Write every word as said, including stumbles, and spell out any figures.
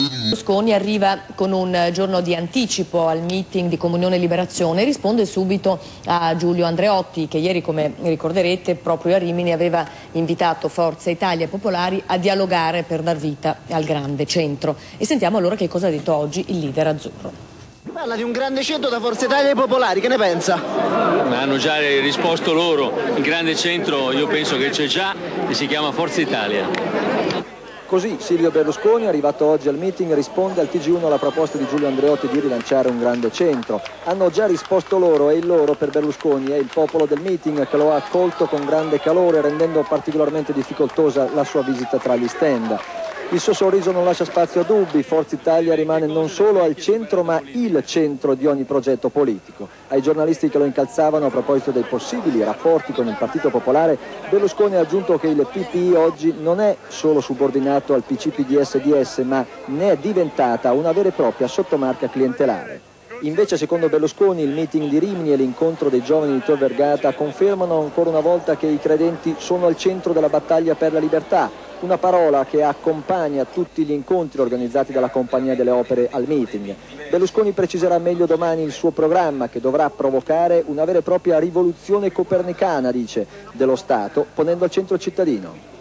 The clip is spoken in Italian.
Berlusconi arriva con un giorno di anticipo al meeting di Comunione e Liberazione e risponde subito a Giulio Andreotti, che ieri, come ricorderete, proprio a Rimini aveva invitato Forza Italia e Popolari a dialogare per dar vita al grande centro. E sentiamo allora che cosa ha detto oggi il leader azzurro. Parla di un grande centro da Forza Italia e Popolari, che ne pensa? Hanno già risposto loro, il grande centro io penso che c'è già e si chiama Forza Italia. Così Silvio Berlusconi, arrivato oggi al meeting, risponde al T G uno alla proposta di Giulio Andreotti di rilanciare un grande centro. Hanno già risposto loro e il loro per Berlusconi è il popolo del meeting, che lo ha accolto con grande calore, rendendo particolarmente difficoltosa la sua visita tra gli stand. Il suo sorriso non lascia spazio a dubbi, Forza Italia rimane non solo al centro ma il centro di ogni progetto politico. Ai giornalisti che lo incalzavano a proposito dei possibili rapporti con il Partito Popolare, Berlusconi ha aggiunto che il P P I oggi non è solo subordinato al P C P D S D S ma ne è diventata una vera e propria sottomarca clientelare. Invece, secondo Berlusconi, il meeting di Rimini e l'incontro dei giovani di Tor Vergata confermano ancora una volta che i credenti sono al centro della battaglia per la libertà, una parola che accompagna tutti gli incontri organizzati dalla Compagnia delle Opere al meeting. Berlusconi preciserà meglio domani il suo programma, che dovrà provocare una vera e propria rivoluzione copernicana, dice, dello Stato, ponendo al centro il cittadino.